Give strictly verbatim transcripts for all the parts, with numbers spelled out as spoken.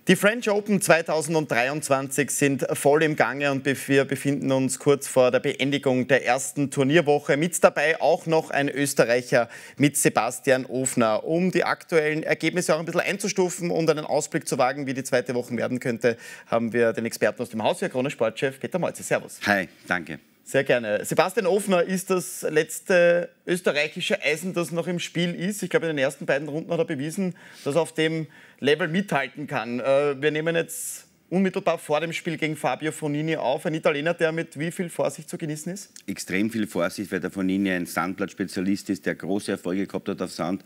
Die French Open zweitausenddreiundzwanzig sind voll im Gange und wir befinden uns kurz vor der Beendigung der ersten Turnierwoche. Mit dabei auch noch ein Österreicher mit Sebastian Ofner. Um die aktuellen Ergebnisse auch ein bisschen einzustufen und einen Ausblick zu wagen, wie die zweite Woche werden könnte, haben wir den Experten aus dem Haus, Krone Sportchef Peter Molze. Servus. Hi, danke. Sehr gerne. Sebastian Ofner ist das letzte österreichische Eisen, das noch im Spiel ist. Ich glaube, in den ersten beiden Runden hat er bewiesen, dass er auf dem Level mithalten kann. Wir nehmen jetzt unmittelbar vor dem Spiel gegen Fabio Fognini auf. Ein Italiener, der mit wie viel Vorsicht zu genießen ist? Extrem viel Vorsicht, weil der Fognini ein Sandplatzspezialist ist, der große Erfolge gehabt hat auf Sand.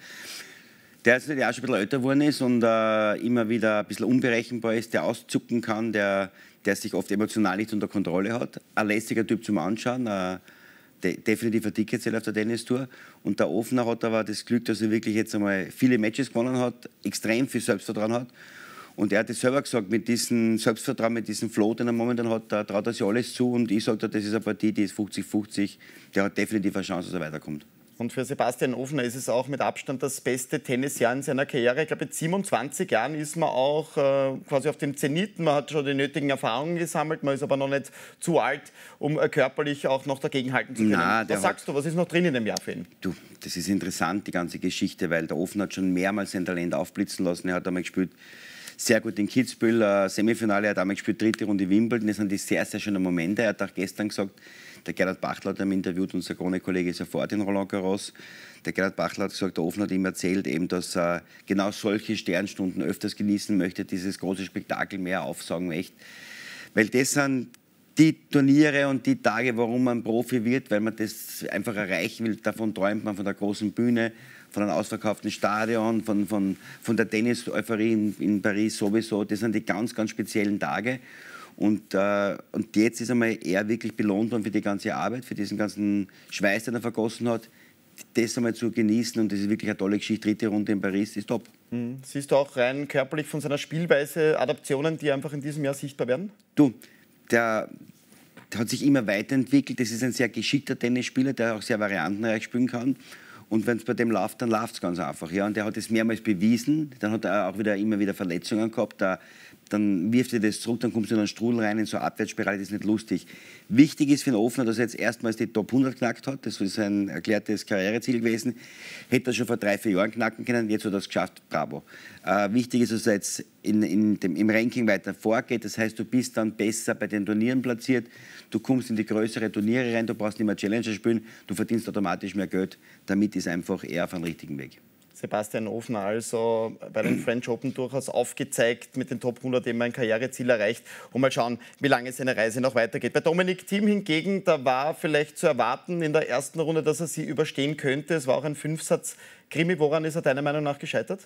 Der jetzt ja schon ein bisschen älter geworden ist und äh, immer wieder ein bisschen unberechenbar ist, der auszucken kann, der, der sich oft emotional nicht unter Kontrolle hat. Ein lässiger Typ zum Anschauen, äh, de definitiv ein Ticketseller auf der Tennistour. Und der Ofner hat aber das Glück, dass er wirklich jetzt einmal viele Matches gewonnen hat, extrem viel Selbstvertrauen hat. Und er hat es selber gesagt, mit diesem Selbstvertrauen, mit diesem Flow, den er momentan hat, da traut er sich alles zu. Und ich sage, das ist eine Partie, die ist fünfzig fünfzig. Der hat definitiv eine Chance, dass er weiterkommt. Und für Sebastian Ofner ist es auch mit Abstand das beste Tennisjahr in seiner Karriere. Ich glaube, mit siebenundzwanzig Jahren ist man auch äh, quasi auf dem Zenit. Man hat schon die nötigen Erfahrungen gesammelt, man ist aber noch nicht zu alt, um äh, körperlich auch noch dagegenhalten zu können. Na, was sagst du, was ist noch drin in dem Jahr für ihn? Du, das ist interessant, die ganze Geschichte, weil der Ofner hat schon mehrmals sein Talent aufblitzen lassen. Er hat einmal gespielt, sehr gut in Kitzbühel, äh, Semifinale, er hat einmal gespielt, dritte Runde Wimbledon. Das sind die sehr, sehr schönen Momente. Er hat auch gestern gesagt, der Gerhard Bachler hat ihn interviewt, unser Krone-Kollege ist sofort in Roland Garros. Der Gerhard Bachler hat gesagt, der Ofner hat ihm erzählt, eben, dass er genau solche Sternstunden öfters genießen möchte, dieses große Spektakel mehr aufsaugen möchte. Weil das sind die Turniere und die Tage, warum man Profi wird, weil man das einfach erreichen will. Davon träumt man, von der großen Bühne, von einem ausverkauften Stadion, von, von, von der Tennis-Euphorie in, in Paris sowieso. Das sind die ganz, ganz speziellen Tage. Und, äh, und jetzt ist einmal er wirklich belohnt worden für die ganze Arbeit, für diesen ganzen Schweiß, den er vergossen hat. Das einmal zu genießen, und das ist wirklich eine tolle Geschichte. Dritte Runde in Paris ist top. Mhm. Siehst du auch rein körperlich von seiner Spielweise Adaptionen, die einfach in diesem Jahr sichtbar werden? Du, der, der hat sich immer weiterentwickelt. Das ist ein sehr geschickter Tennisspieler, der auch sehr variantenreich spielen kann. Und wenn es bei dem läuft, dann läuft es ganz einfach. Ja? Und der hat es mehrmals bewiesen. Dann hat er auch wieder, immer wieder Verletzungen gehabt. Da, dann wirft er das zurück, dann kommst du in einen Strudel rein, in so eine Abwärtsspirale, das ist nicht lustig. Wichtig ist für den Ofner, dass er jetzt erstmals die Top hundert knackt hat. Das ist ein erklärtes Karriereziel gewesen. Hätte er schon vor drei, vier Jahren knacken können, jetzt hat er es geschafft, bravo. Äh, wichtig ist, dass er jetzt in, in dem, im Ranking weiter vorgeht. Das heißt, du bist dann besser bei den Turnieren platziert. Du kommst in die größeren Turniere rein, du brauchst nicht mehr Challenger spielen, du verdienst automatisch mehr Geld. Damit ist einfach eher auf dem richtigen Weg. Sebastian Ofner also bei den French Open durchaus aufgezeigt, mit den Top hundert eben ein Karriereziel erreicht. Und mal schauen, wie lange seine Reise noch weitergeht. Bei Dominic Thiem hingegen, da war vielleicht zu erwarten in der ersten Runde, dass er sie überstehen könnte. Es war auch ein Fünfsatz-Krimi. Woran ist er deiner Meinung nach gescheitert?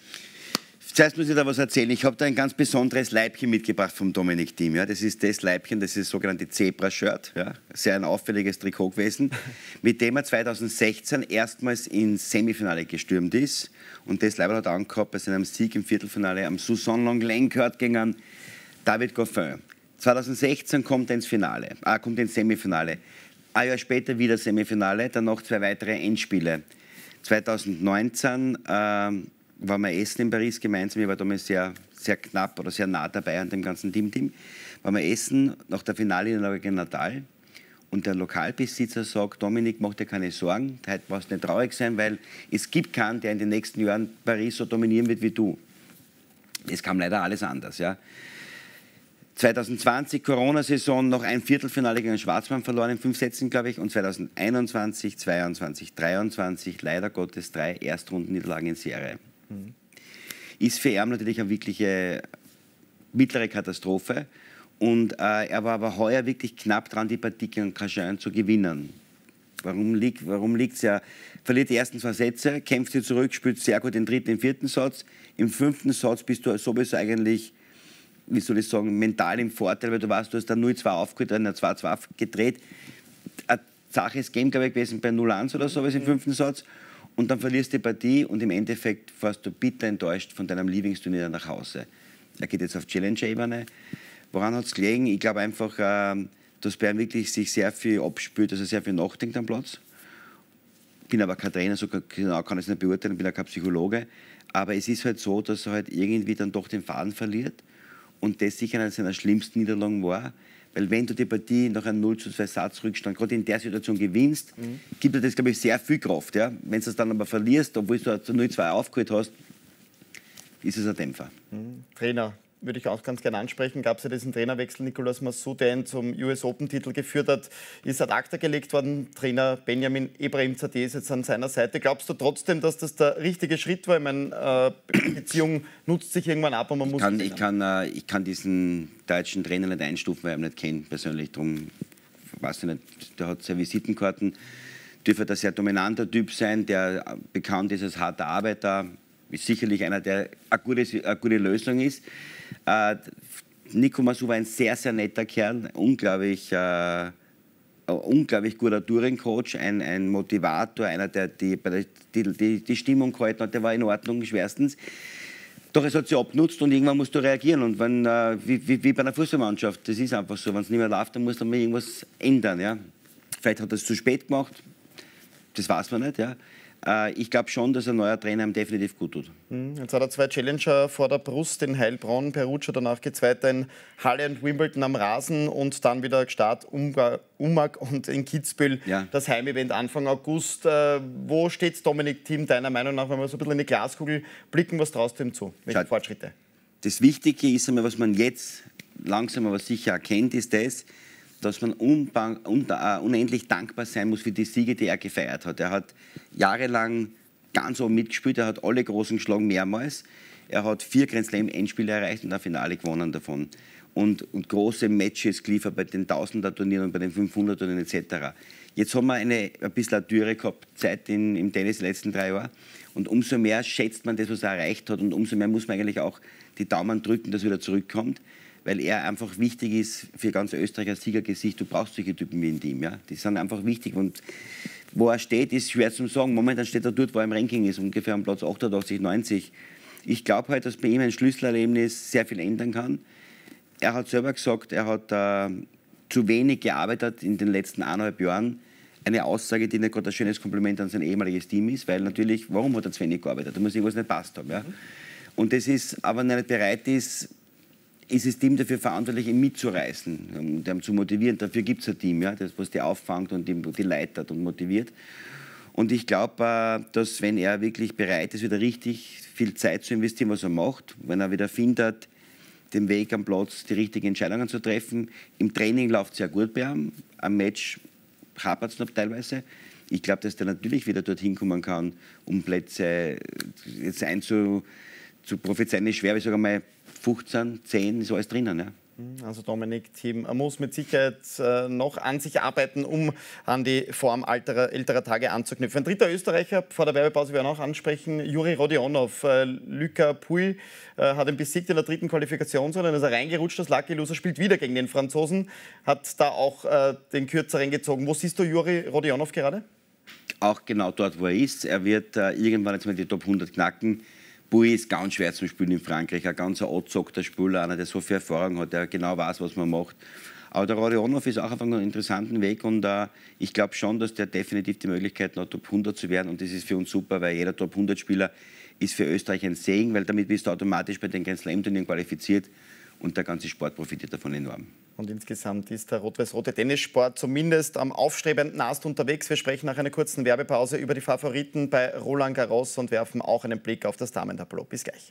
Zuerst muss ich da was erzählen. Ich habe da ein ganz besonderes Leibchen mitgebracht vom Dominic Thiem. Ja. Das ist das Leibchen, das ist das sogenannte Zebra-Shirt. Ja. Sehr ein auffälliges Trikot gewesen, mit dem er zweitausendsechzehn erstmals ins Semifinale gestürmt ist. Und das Leibchen hat er angehabt bei seinem Sieg im Viertelfinale am Suzon-Lenglen-Court gegen David Goffin. zweitausendsechzehn kommt er ins Finale, ah, kommt ins Semifinale. Ein Jahr später wieder Semifinale, dann noch zwei weitere Endspiele. zweitausendneunzehn ähm, waren wir essen in Paris gemeinsam. Ich war damals sehr, sehr knapp oder sehr nah dabei an dem ganzen Team-Team. Waren wir essen nach der Finale gegen Nadal. Und der Lokalbesitzer sagt, Dominik, mach dir keine Sorgen, heute brauchst du nicht traurig sein, weil es gibt keinen, der in den nächsten Jahren Paris so dominieren wird wie du. Es kam leider alles anders. Ja. zweitausendzwanzig, Corona-Saison, noch ein Viertelfinale gegen Schwarzmann verloren in fünf Sätzen, glaube ich. Und zweitausendeinundzwanzig, zweiundzwanzig, dreiundzwanzig, leider Gottes drei Erstrundenniederlagen in Serie. Mhm. Ist für ihn natürlich eine wirkliche mittlere Katastrophe. Und äh, er war aber heuer wirklich knapp dran, die Partie gegen Cajun zu gewinnen. Warum liegt warum liegt's ja? Verliert die ersten zwei Sätze, kämpft sie zurück, spielt sehr gut den dritten, den vierten Satz. Im fünften Satz bist du sowieso eigentlich, wie soll ich sagen, mental im Vorteil, weil du weißt, du hast da null zwei aufgeholt, dann zwei zwei gedreht. Ein zaches Game, glaube ich, gewesen bei null eins oder sowas im fünften Satz. Und dann verlierst du die Partie und im Endeffekt fährst du bitter enttäuscht von deinem Lieblingsturnier nach Hause. Er geht jetzt auf Challenger-Ebene. Woran hat es gelegen? Ich glaube einfach, äh, dass Bern wirklich sich sehr viel abspürt, also sehr viel nachdenkt am Platz. Ich bin aber kein Trainer, so genau kann ich es nicht beurteilen, ich bin auch kein Psychologe. Aber es ist halt so, dass er halt irgendwie dann doch den Faden verliert. und das sicher eine seiner schlimmsten Niederlagen war. Weil wenn du die Partie nach einem null zu zwei Satzrückstand gerade in der Situation gewinnst, mhm. gibt dir das, glaube ich, sehr viel Kraft. Ja? Wenn du es dann aber verlierst, obwohl du null zwei aufgeholt hast, ist es ein Dämpfer. Mhm. Trainer, würde ich auch ganz gerne ansprechen. Gab es ja diesen Trainerwechsel, Nicolas Massoud, der ihn zum U S Open-Titel geführt hat, ist ad acta gelegt worden. Trainer Benjamin Ebrahimzadeh ist jetzt an seiner Seite. Glaubst du trotzdem, dass das der richtige Schritt war? Ich meine, äh, Beziehung nutzt sich irgendwann ab und man muss... Ich kann, ich kann, äh, ich kann diesen deutschen Trainer nicht einstufen, weil ich ihn nicht kenne persönlich. Darum weiß ich nicht, der hat seine Visitenkarten. Dürfte ein sehr dominanter Typ sein, der bekannt ist als harter Arbeiter. Ist sicherlich einer, der eine gute, eine gute Lösung ist. Äh, Nico Massoud war ein sehr, sehr netter Kerl, unglaublich, äh, unglaublich guter Touring-Coach, ein, ein Motivator, einer, der die, die, die, die Stimmung gehalten hat, der war in Ordnung, schwerstens. Doch es hat sich abgenutzt und irgendwann musst du reagieren. Und wenn, äh, wie, wie, wie bei einer Fußballmannschaft, das ist einfach so, wenn es nicht mehr läuft, dann muss man irgendwas ändern. Ja? Vielleicht hat er es zu spät gemacht, das weiß man nicht. Ja? Ich glaube schon, dass ein neuer Trainer ihm definitiv gut tut. Jetzt hat er zwei Challenger vor der Brust, in Heilbronn, Perugia, danach geht es weiter in Halle und Wimbledon am Rasen und dann wieder Start Umag und in Kitzbühel, ja. Das Heimevent Anfang August. Wo steht Dominik Thiem deiner Meinung nach, wenn wir so ein bisschen in die Glaskugel blicken, was traust du ihm zu? Welche Schaut, Fortschritte? Das Wichtige ist einmal, was man jetzt langsam aber sicher erkennt, ist das, dass man un un uh, unendlich dankbar sein muss für die Siege, die er gefeiert hat. Er hat jahrelang ganz oben mitgespielt, er hat alle Großen geschlagen, mehrmals. Er hat vier Grand Slam-Endspiele erreicht und ein Finale gewonnen davon. Und, und große Matches geliefert bei den Tausender-Turnieren und bei den fünfhundert-Turnieren et cetera. Jetzt haben wir eine, ein bisschen eine Dürre gehabt, Zeit in, im Tennis die letzten drei Jahre. Und umso mehr schätzt man das, was er erreicht hat. Und umso mehr muss man eigentlich auch die Daumen drücken, dass er wieder zurückkommt. Weil er einfach wichtig ist für ganz Österreich als Siegergesicht. Du brauchst solche Typen wie in Thiem. Ja? Die sind einfach wichtig. Und wo er steht, ist schwer zu sagen. Momentan steht er dort, wo er im Ranking ist, ungefähr am Platz achtundachtzig, neunzig. Ich glaube halt, dass bei ihm ein Schlüsselerlebnis sehr viel ändern kann. Er hat selber gesagt, er hat äh, zu wenig gearbeitet in den letzten eineinhalb Jahren. Eine Aussage, die nicht gerade ein schönes Kompliment an sein ehemaliges Team ist, weil natürlich, warum hat er zu wenig gearbeitet? Da muss irgendwas nicht passt haben. Ja? Und das ist, aber wenn er nicht bereit ist, ist das Team dafür verantwortlich, ihn mitzureißen, um ihn zu motivieren. Dafür gibt es ein Team, ja, das, was die auffangt und die, die leitet und motiviert. Und ich glaube, dass wenn er wirklich bereit ist, wieder richtig viel Zeit zu investieren, was er macht, wenn er wieder findet, den Weg am Platz, die richtigen Entscheidungen zu treffen. Im Training läuft es sehr gut bei ihm, am Match hapert es noch teilweise. Ich glaube, dass der natürlich wieder dorthin kommen kann, um Plätze jetzt einzu, zu prophezeien, ist schwer, aber ich sage mal, fünfzehn, zehn ist alles drinnen. Ja. Also Dominik Thiem muss mit Sicherheit äh, noch an sich arbeiten, um an die Form alterer, älterer Tage anzuknüpfen. Ein dritter Österreicher, vor der Werbepause werden wir auch ansprechen, Juri Rodionov. Äh, Luka Pouille äh, hat ihn besiegt in der dritten Qualifikationsrunde, dann ist er reingerutscht, das Lucky Loser, spielt wieder gegen den Franzosen, hat da auch äh, den Kürzeren gezogen. Wo siehst du Juri Rodionov gerade? Auch genau dort, wo er ist. Er wird äh, irgendwann jetzt mal die Top hundert knacken. Pouille ist ganz schwer zum Spielen in Frankreich, ein ganz angezockter Spieler, einer, der so viel Erfahrung hat, der genau weiß, was man macht. Aber der Rodionov ist auch auf einem interessanten Weg und äh, ich glaube schon, dass der definitiv die Möglichkeit hat, Top hundert zu werden und das ist für uns super, weil jeder Top hundert Spieler ist für Österreich ein Segen, weil damit bist du automatisch bei den Grand Slam-Turnieren qualifiziert und der ganze Sport profitiert davon enorm. Und insgesamt ist der rot-weiß-rote Tennissport zumindest am aufstrebenden Ast unterwegs. Wir sprechen nach einer kurzen Werbepause über die Favoriten bei Roland Garros und werfen auch einen Blick auf das Damen-Tableau. Bis gleich.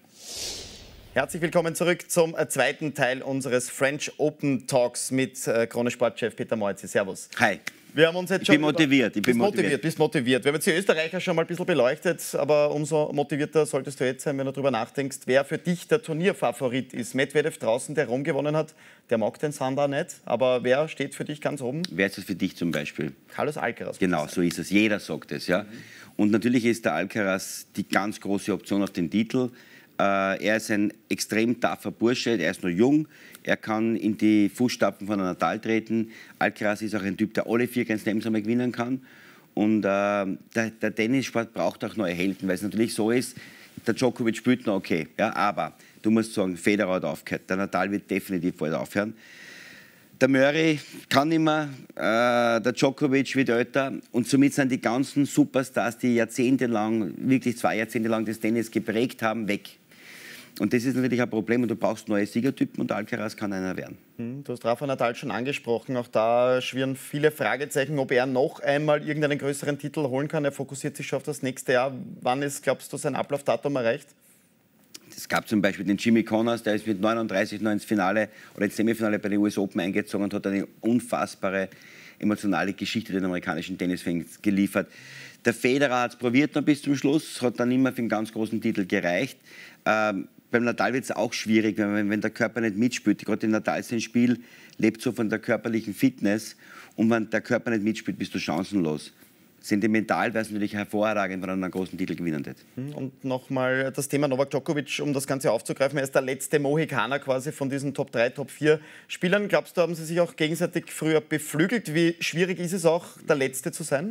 Herzlich willkommen zurück zum zweiten Teil unseres French Open Talks mit Krone-Sportchef Peter Moitzi. Servus. Hi. Wir haben uns jetzt ich schon bin motiviert. Ich bin bist motiviert. motiviert. Bist motiviert. Wir haben jetzt die Österreicher schon mal ein bisschen beleuchtet, aber umso motivierter solltest du jetzt sein, wenn du darüber nachdenkst, wer für dich der Turnierfavorit ist. Medvedev draußen, der Rom gewonnen hat, der mag den Sander nicht, aber wer steht für dich ganz oben? Wer ist es für dich zum Beispiel? Carlos Alcaraz. Genau, so ist es. Jeder sagt es. Ja? Mhm. Und natürlich ist der Alcaraz die ganz große Option auf den Titel. Äh, er ist ein extrem tougher Bursche, er ist noch jung, er kann in die Fußstapfen von einem Nadal treten. Alcaraz ist auch ein Typ, der alle vier Grand Slams einmal gewinnen kann. Und äh, der, der Tennissport braucht auch neue Helden, weil es natürlich so ist, der Djokovic spielt noch okay, ja, aber du musst sagen, Federer hat aufgehört, der Nadal wird definitiv bald aufhören. Der Murray kann nicht mehr, äh, der Djokovic wird älter und somit sind die ganzen Superstars, die jahrzehntelang, wirklich zwei Jahrzehnte lang das Tennis geprägt haben, weg. Und das ist natürlich ein Problem und du brauchst neue Siegertypen und Alcaraz kann einer werden. Du hast Rafa Nadal schon angesprochen, auch da schwirren viele Fragezeichen, ob er noch einmal irgendeinen größeren Titel holen kann. Er fokussiert sich schon auf das nächste Jahr. Wann ist, glaubst du, sein Ablaufdatum erreicht? Es gab zum Beispiel den Jimmy Connors, der ist mit neununddreißig noch ins Finale oder ins Semifinale bei den U S Open eingezogen und hat eine unfassbare emotionale Geschichte den amerikanischen Tennisfans geliefert. Der Federer hat es probiert noch bis zum Schluss, hat dann immer für einen ganz großen Titel gereicht. Ähm, beim Nadal wird es auch schwierig, wenn, wenn der Körper nicht mitspielt. Gerade in Nadal sein Spiel lebt so von der körperlichen Fitness und wenn der Körper nicht mitspielt, bist du chancenlos. Sentimental wäre es natürlich hervorragend, wenn er einen großen Titel gewinnen hätte. Und nochmal das Thema Novak Djokovic, um das Ganze aufzugreifen. Er ist der letzte Mohikaner quasi von diesen Top drei, Top vier Spielern. Glaubst du, haben sie sich auch gegenseitig früher beflügelt? Wie schwierig ist es auch, der Letzte zu sein?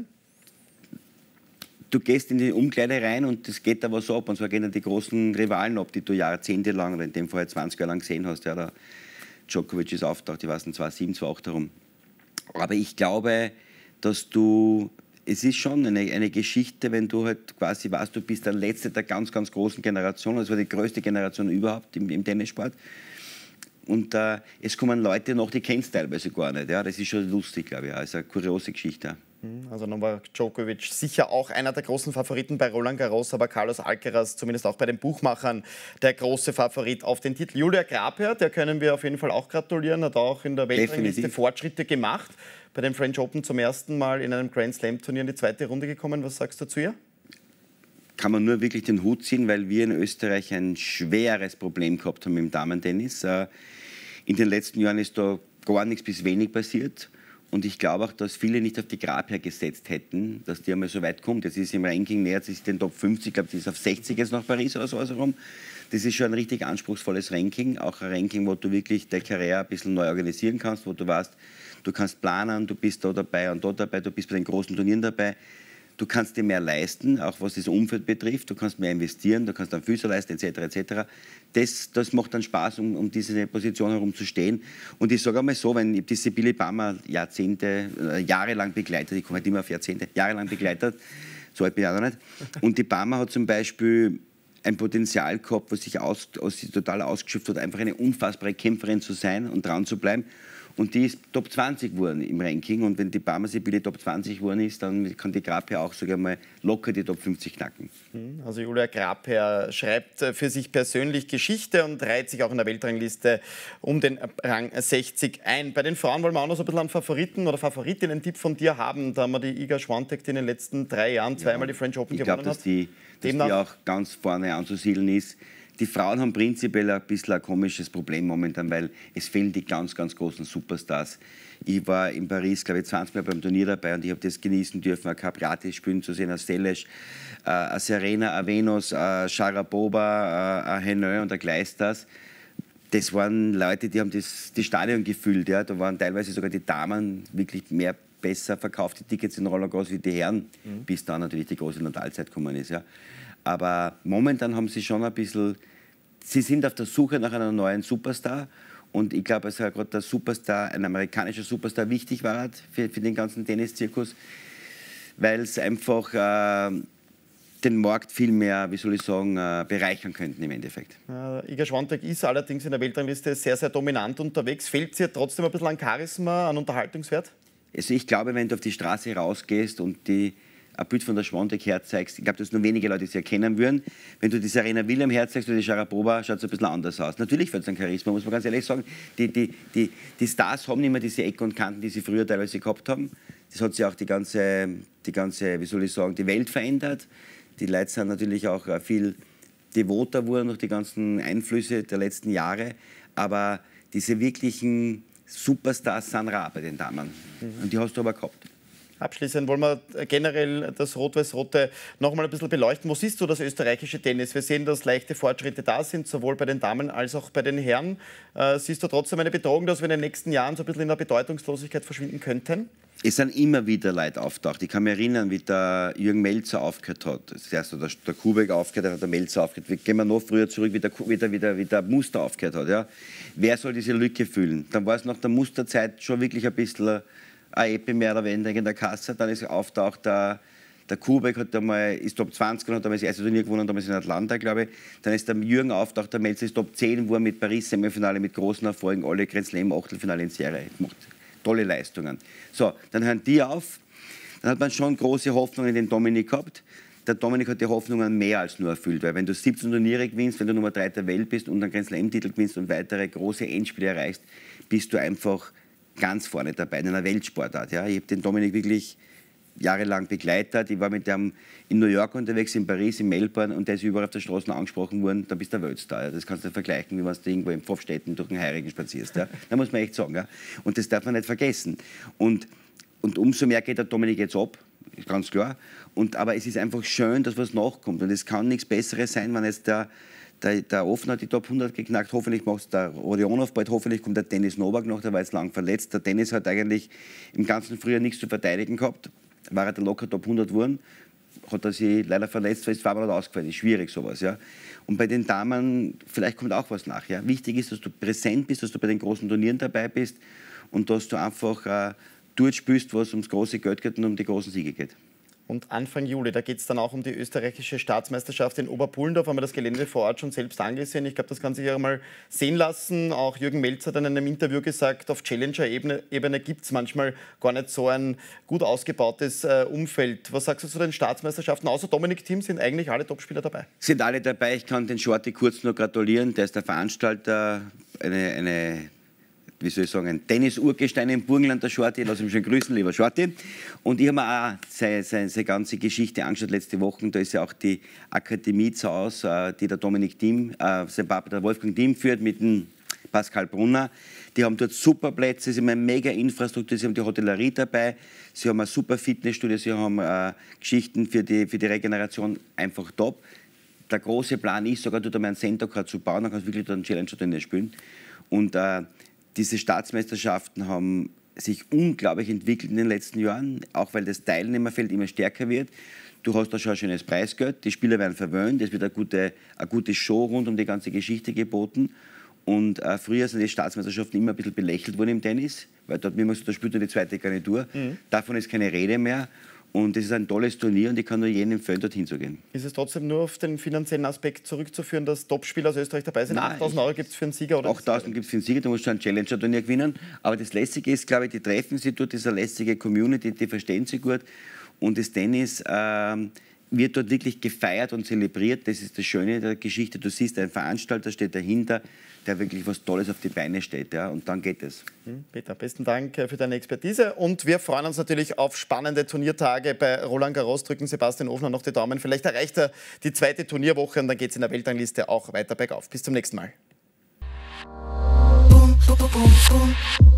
Du gehst in die Umkleide rein und es geht da was ab. Und zwar gehen dann die großen Rivalen ab, die du jahrzehntelang oder in dem Fall zwanzig Jahre lang gesehen hast. Ja, der Djokovic ist aufgetaucht, ich weiß nicht, zweitausendsieben, zweitausendacht herum. Aber ich glaube, dass du... Es ist schon eine, eine Geschichte, wenn du halt quasi weißt, du bist der Letzte der ganz, ganz großen Generation. Das war die größte Generation überhaupt im, im Tennissport. Und äh, es kommen Leute noch, die kennst du teilweise gar nicht. Ja? Das ist schon lustig, glaube ich. Das ist eine kuriose Geschichte. Also Novak Djokovic sicher auch einer der großen Favoriten bei Roland Garros, aber Carlos Alcaraz, zumindest auch bei den Buchmachern, der große Favorit auf den Titel. Julia Grabherr, der können wir auf jeden Fall auch gratulieren, hat auch in der Weltrangliste Fortschritte gemacht. Bei den French Open zum ersten Mal in einem Grand Slam Turnier in die zweite Runde gekommen. Was sagst du zu ihr? Kann man nur wirklich den Hut ziehen, weil wir in Österreich ein schweres Problem gehabt haben im Damentennis. In den letzten Jahren ist da gar nichts bis wenig passiert. Und ich glaube auch, dass viele nicht auf die Grabherr gesetzt hätten, dass die einmal so weit kommt. Jetzt ist im Ranking nähert sich den Top fünfzig, ich glaube, die ist auf sechzig jetzt nach Paris oder so herum. Das ist schon ein richtig anspruchsvolles Ranking. Auch ein Ranking, wo du wirklich deine Karriere ein bisschen neu organisieren kannst, wo du weißt, du kannst planen, du bist da dabei und dort dabei, du bist bei den großen Turnieren dabei. Du kannst dir mehr leisten, auch was das Umfeld betrifft. Du kannst mehr investieren, du kannst dann Füße leisten, et cetera et cetera. Das, das macht dann Spaß, um, um diese Position herum zu stehen. Und ich sage einmal so, wenn ich die Sibylle Bammer Jahrzehnte, äh, jahrelang begleitet, ich komme halt immer auf Jahrzehnte, jahrelang begleitet, so alt bin ich auch noch nicht. Und die Bammer hat zum Beispiel ein Potenzial gehabt, was sich aus, aus, total ausgeschöpft hat, einfach eine unfassbare Kämpferin zu sein und dran zu bleiben. Und die ist Top zwanzig geworden im Ranking. Und wenn die Bammer Sibylle Top zwanzig geworden ist, dann kann die Grabherr auch sogar mal locker die Top fünfzig knacken. Also Julia Grabherr schreibt für sich persönlich Geschichte und reiht sich auch in der Weltrangliste um den Rang sechzig ein. Bei den Frauen wollen wir auch noch so ein bisschen einen Favoriten oder Favoritinnen-Tipp von dir haben. Da haben wir die Iga Swiatek, die in den letzten drei Jahren zweimal ja, die French Open ich gewonnen glaub, hat. Ich glaube, dass die, dass die auch ganz vorne anzusiedeln ist. Die Frauen haben prinzipiell ein bisschen ein komisches Problem momentan, weil es fehlen die ganz, ganz großen Superstars. Ich war in Paris, glaube ich, zwanzig Mal beim Turnier dabei und ich habe das genießen dürfen, ein Capriati spielen zu sehen, ein Seles, äh, ein Serena, ein Venus, ein Sharapova, ein Haenel und ein Gleisters. Das waren Leute, die haben das, das Stadion gefüllt. Ja. Da waren teilweise sogar die Damen wirklich mehr besser verkaufte Tickets in Roland Garros wie die Herren, mhm. bis dann natürlich die große Nadalzeit gekommen ist. Ja. Aber momentan haben sie schon ein bisschen, sie sind auf der Suche nach einem neuen Superstar. Und ich glaube, dass gerade der Superstar, ein amerikanischer Superstar wichtig war für, für den ganzen Tenniszirkus, weil es einfach äh, den Markt viel mehr, wie soll ich sagen, äh, bereichern könnten im Endeffekt. Äh, Iga Swiatek ist allerdings in der Weltrangliste sehr, sehr dominant unterwegs. Fehlt es ihr trotzdem ein bisschen an Charisma, an Unterhaltungswert? Also ich glaube, wenn du auf die Straße rausgehst und die ein Bild von der Swiatek herzeigst, ich glaube, dass nur wenige Leute sie erkennen würden. Wenn du die Serena Williams herzeigst oder die Sharapova, schaut es ein bisschen anders aus. Natürlich fällt es an Charisma, muss man ganz ehrlich sagen. Die, die, die, die Stars haben nicht mehr diese Ecken und Kanten, die sie früher teilweise gehabt haben. Das hat sich auch die ganze, die ganze, wie soll ich sagen, die Welt verändert. Die Leute sind natürlich auch viel devoter geworden durch die ganzen Einflüsse der letzten Jahre. Aber diese wirklichen Superstars sind rar bei den Damen. Mhm. Und die hast du aber gehabt. Abschließend wollen wir generell das Rot-Weiß-Rote noch mal ein bisschen beleuchten. Wo siehst du das österreichische Tennis? Wir sehen, dass leichte Fortschritte da sind, sowohl bei den Damen als auch bei den Herren. Äh, siehst du trotzdem eine Bedrohung, dass wir in den nächsten Jahren so ein bisschen in der Bedeutungslosigkeit verschwinden könnten? Es sind immer wieder Leute auftaucht. Ich kann mich erinnern, wie der Jürgen Melzer aufgehört hat. Zuerst hat der, der Kubek aufgehört, dann hat der Melzer aufgehört. Gehen wir noch früher zurück, wie der, wie der, wie der, wie der Muster aufgehört hat. Ja? Wer soll diese Lücke füllen? Dann war es nach der Musterzeit schon wirklich ein bisschen eine Epi mehr oder weniger in der Kasse. Dann ist auftaucht der, Der Kubek hat einmal, ist Top zwanzig und hat damals das erste Turnier gewonnen, damals in Atlanta, glaube ich. Dann ist der Jürgen auftaucht, der Melzer ist Top zehn, wo er mit Paris Semifinale mit großen Erfolgen alle Grand Slam Achtelfinale in Serie gemacht. Tolle Leistungen. So, dann hören die auf. Dann hat man schon große Hoffnungen in den Dominik gehabt. Der Dominik hat die Hoffnungen mehr als nur erfüllt, weil wenn du siebzehn Turniere gewinnst, wenn du Nummer drei der Welt bist und einen Grand Slam-Titel gewinnst und weitere große Endspiele erreichst, bist du einfach ganz vorne dabei in einer Weltsportart. Ja? Ich habe den Dominik wirklich jahrelang begleitet. Ich war mit dem in New York unterwegs, in Paris, in Melbourne und der ist überall auf der Straße angesprochen worden, da bist du der Weltstar. Ja? Das kannst du vergleichen, wie wenn du irgendwo in Pfopfstetten durch den Heirigen spazierst. Ja? Da muss man echt sagen. Ja? Und das darf man nicht vergessen. Und, und umso mehr geht der Dominik jetzt ab, ganz klar. Und, aber es ist einfach schön, dass was nachkommt. Und es kann nichts Besseres sein, wenn jetzt der, der, der Offner die Top hundert geknackt, hoffentlich macht es der Rodionov bald, hoffentlich kommt der Dennis Novak noch, der war jetzt lang verletzt. Der Dennis hat eigentlich im ganzen Frühjahr nichts zu verteidigen gehabt. War er der locker Top hundert geworden, hat er sich leider verletzt, weil es zweimal ausgefallen ist. Schwierig sowas. Ja. Und bei den Damen, vielleicht kommt auch was nach. Ja. Wichtig ist, dass du präsent bist, dass du bei den großen Turnieren dabei bist und dass du einfach äh, dort spielst, wo es ums große Geld geht und um die großen Siege geht. Und Anfang Juli, da geht es dann auch um die österreichische Staatsmeisterschaft in Oberpullendorf. Haben wir das Gelände vor Ort schon selbst angesehen. Ich glaube, das kann sich ja mal sehen lassen. Auch Jürgen Melzer hat in einem Interview gesagt, auf Challenger-Ebene Ebene gibt es manchmal gar nicht so ein gut ausgebautes äh, Umfeld. Was sagst du zu den Staatsmeisterschaften? Außer Dominik Thiem sind eigentlich alle Topspieler dabei. Sind alle dabei. Ich kann den Shorty kurz nur gratulieren. Der ist der Veranstalter, eine... eine wie soll ich sagen, ein Tennis-Urgestein im Burgenland, der Shorty. Lass ihn schon grüßen, lieber Shorty. Und ich habe mir auch seine, seine, seine ganze Geschichte angeschaut letzte Woche. Da ist ja auch die Akademie zu Hause, die der Dominik Thiem, äh, sein Papa, der Wolfgang Thiem führt, mit dem Pascal Brunner. Die haben dort super Plätze, sie haben eine mega Infrastruktur, sie haben die Hotellerie dabei, sie haben ein super Fitnessstudio, sie haben äh, Geschichten für die, für die Regeneration, einfach top. Der große Plan ist, sogar dort einmal einen Center Court zu bauen, dann kannst du wirklich dort einen Challenger-Turnier spielen. Und äh, diese Staatsmeisterschaften haben sich unglaublich entwickelt in den letzten Jahren, auch weil das Teilnehmerfeld immer stärker wird. Du hast da schon ein schönes Preisgeld, die Spieler werden verwöhnt, es wird eine gute, eine gute Show rund um die ganze Geschichte geboten. Und äh, früher sind die Staatsmeisterschaften immer ein bisschen belächelt worden im Tennis, weil dort immer so, da spielt nur die zweite Garnitur. Mhm. Davon ist keine Rede mehr. Und es ist ein tolles Turnier und ich kann nur jedem empfehlen, dorthin zu gehen. Ist es trotzdem nur auf den finanziellen Aspekt zurückzuführen, dass Topspieler aus Österreich dabei sind? achttausend Euro gibt es für einen Sieger? achttausend gibt es für einen Sieger, du musst schon ein Challenger-Turnier gewinnen. Aber das Lässige ist, glaube ich, die treffen sich dort, diese lässige Community, die verstehen sich gut. Und das Tennis ähm, wird dort wirklich gefeiert und zelebriert. Das ist das Schöne der Geschichte. Du siehst, ein Veranstalter steht dahinter, der wirklich was Tolles auf die Beine stellt. Ja, und dann geht es. Peter, besten Dank für deine Expertise. Und wir freuen uns natürlich auf spannende Turniertage bei Roland Garros. Drücken Sebastian Ofner noch die Daumen. Vielleicht erreicht er die zweite Turnierwoche und dann geht es in der Weltrangliste auch weiter bergauf. Bis zum nächsten Mal.